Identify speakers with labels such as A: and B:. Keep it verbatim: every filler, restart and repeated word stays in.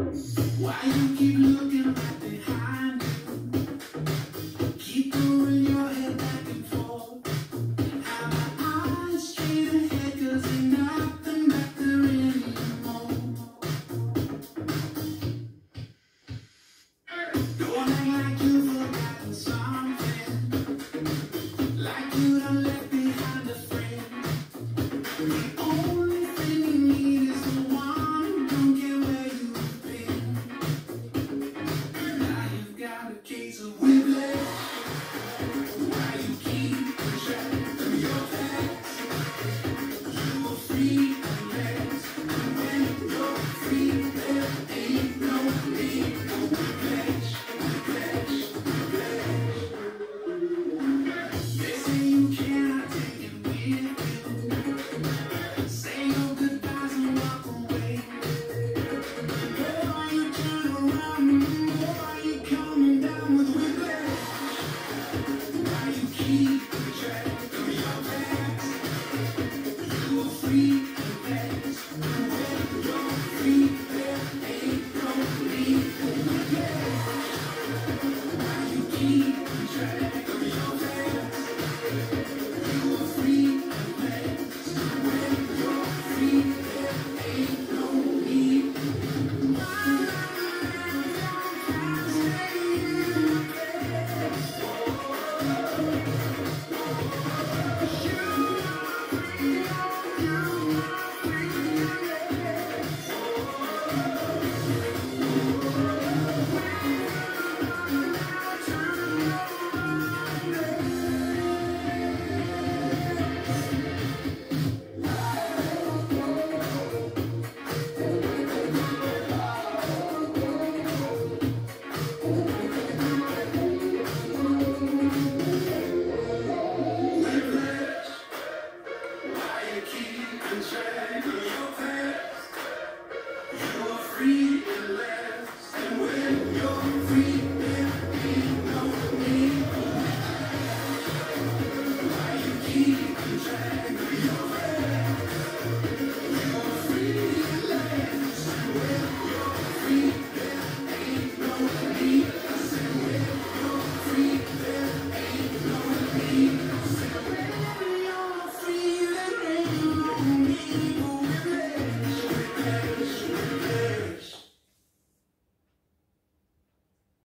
A: Why you keep looking right behind you? Keep moving your head back and forth. Have my eyes straight ahead, cause ain't nothing back there anymore. Don't act like you've forgotten something, like you don't